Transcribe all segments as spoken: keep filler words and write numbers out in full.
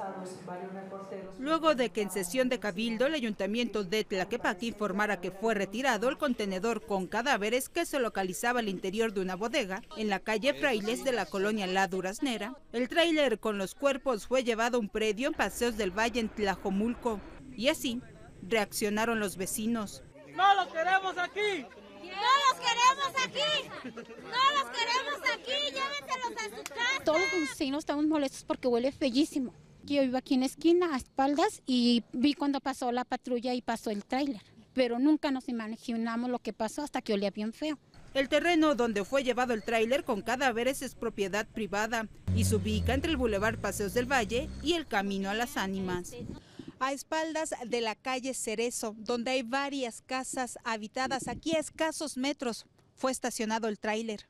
Luego de que en sesión de cabildo el ayuntamiento de Tlaquepaque informara que fue retirado el contenedor con cadáveres que se localizaba al interior de una bodega en la calle Frailes de la colonia La Duraznera, el tráiler con los cuerpos fue llevado a un predio en Paseos del Valle en Tlajomulco. Y así reaccionaron los vecinos. ¡No los queremos aquí! ¡No los queremos aquí! ¡No los queremos aquí! ¡Llévenselos a su casa! Todos los vecinos estamos molestos porque huele fellísimo. Yo iba aquí en la esquina a espaldas y vi cuando pasó la patrulla y pasó el tráiler. Pero nunca nos imaginamos lo que pasó hasta que olía bien feo. El terreno donde fue llevado el tráiler con cadáveres es propiedad privada y se ubica entre el Boulevard Paseos del Valle y el Camino a las Ánimas, a espaldas de la calle Cerezo, donde hay varias casas habitadas. Aquí a escasos metros fue estacionado el tráiler.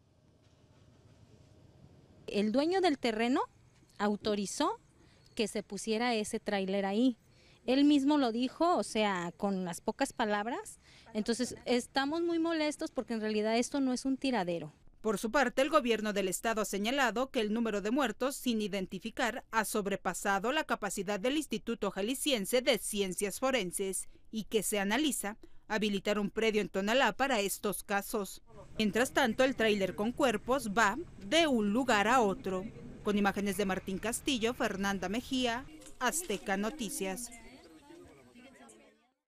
El dueño del terreno autorizó que se pusiera ese tráiler ahí. Él mismo lo dijo, o sea, con las pocas palabras. Entonces, estamos muy molestos porque en realidad esto no es un tiradero. Por su parte, el gobierno del estado ha señalado que el número de muertos sin identificar ha sobrepasado la capacidad del Instituto Jalisciense de Ciencias Forenses y que se analiza habilitar un predio en Tonalá para estos casos. Mientras tanto, el tráiler con cuerpos va de un lugar a otro. Con imágenes de Martín Castillo, Fernanda Mejía, Azteca Noticias.